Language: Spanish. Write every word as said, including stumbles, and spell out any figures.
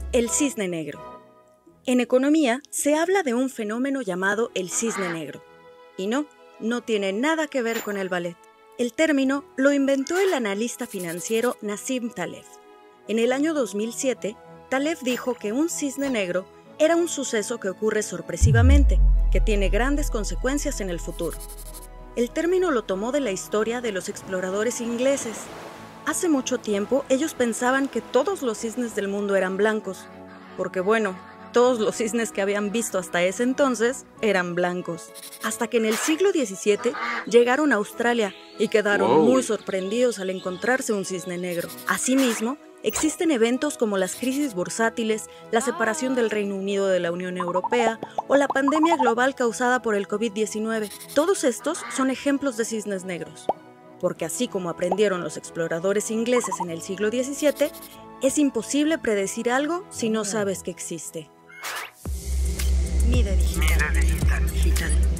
El cisne negro. En economía se habla de un fenómeno llamado el cisne negro. Y no, no tiene nada que ver con el ballet. El término lo inventó el analista financiero Nassim Taleb. En el año dos mil siete, Taleb dijo que un cisne negro era un suceso que ocurre sorpresivamente, que tiene grandes consecuencias en el futuro. El término lo tomó de la historia de los exploradores ingleses. Hace mucho tiempo ellos pensaban que todos los cisnes del mundo eran blancos, porque bueno, todos los cisnes que habían visto hasta ese entonces eran blancos. Hasta que en el siglo diecisiete llegaron a Australia y quedaron wow. muy sorprendidos al encontrarse un cisne negro. Asimismo, existen eventos como las crisis bursátiles, la separación del Reino Unido de la Unión Europea o la pandemia global causada por el COVID diecinueve. Todos estos son ejemplos de cisnes negros. Porque así como aprendieron los exploradores ingleses en el siglo diecisiete, es imposible predecir algo si no sabes que existe. Mide Digital. Mide Digital. Digital.